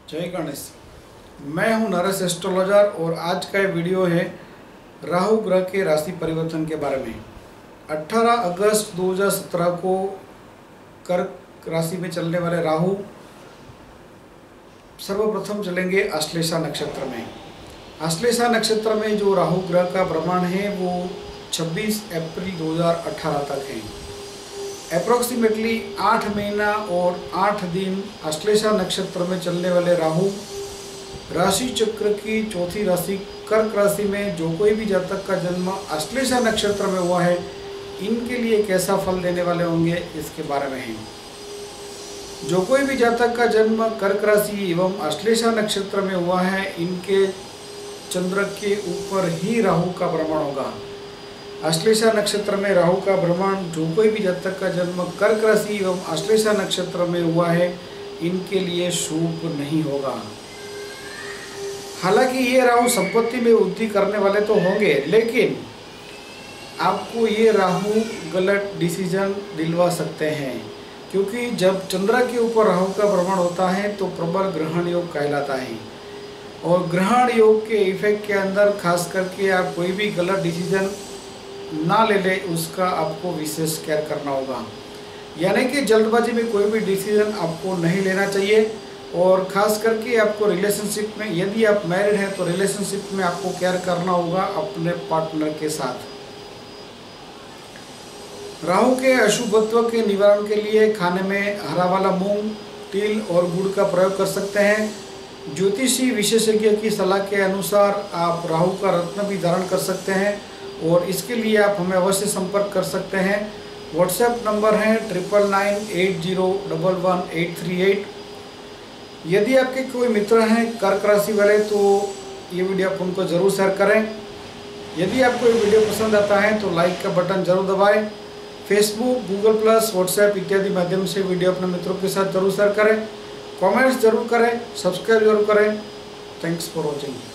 जय गणेश। मैं हूं नरेश एस्ट्रोलॉजर और आज का ये वीडियो है राहु ग्रह के राशि परिवर्तन के बारे में। 18 अगस्त 2017 को कर्क राशि में चलने वाले राहु सर्वप्रथम चलेंगे आश्लेषा नक्षत्र में। आश्लेषा नक्षत्र में जो राहु ग्रह का भ्रमण है वो 26 अप्रैल 2018 तक है। अप्रोक्सीमेटली 8 महीना और 8 दिन आश्लेषा नक्षत्र में चलने वाले राहु राशि चक्र की चौथी राशि कर्क राशि में जो कोई भी जातक का जन्म आश्लेषा नक्षत्र में हुआ है, इनके लिए कैसा फल देने वाले होंगे इसके बारे में है। जो कोई भी जातक का जन्म कर्क राशि एवं आश्लेषा नक्षत्र में हुआ है, इनके चंद्र के ऊपर ही राहु का भ्रमण होगा। आश्लेषा नक्षत्र में राहु का भ्रमण जो कोई भी जातक का जन्म कर्क राशि एवं आश्लेषा नक्षत्र में हुआ है, इनके लिए शुभ नहीं होगा। हालांकि ये राहु संपत्ति में वृद्धि करने वाले तो होंगे, लेकिन आपको ये राहु गलत डिसीजन दिलवा सकते हैं, क्योंकि जब चंद्र के ऊपर राहु का भ्रमण होता है तो प्रबल ग्रहण योग कहलाता है। और ग्रहण योग के इफेक्ट के अंदर खास करके आप कोई भी गलत डिसीजन ना ले उसका आपको विशेष केयर करना होगा। यानी कि जल्दबाजी में कोई भी डिसीजन आपको नहीं लेना चाहिए। और ख़ास करके आपको रिलेशनशिप में, यदि आप मैरिड हैं तो रिलेशनशिप में आपको केयर करना होगा अपने पार्टनर के साथ। राहु के अशुभत्व के निवारण के लिए खाने में हरा वाला मूंग, तिल और गुड़ का प्रयोग कर सकते हैं। ज्योतिषी विशेषज्ञ की सलाह के अनुसार आप राहु का रत्न भी धारण कर सकते हैं और इसके लिए आप हमें अवश्य संपर्क कर सकते हैं। व्हाट्सएप नंबर है 9998011838। यदि आपके कोई मित्र हैं कर्क राशि वाले तो ये वीडियो आप उनको ज़रूर शेयर करें। यदि आपको ये वीडियो पसंद आता है तो लाइक का बटन जरूर दबाएं। फेसबुक, गूगल प्लस, व्हाट्सएप इत्यादि माध्यम से वीडियो अपने मित्रों के साथ जरूर शेयर करें। कमेंट्स जरूर करें, सब्सक्राइब जरूर करें। Thanks for watching.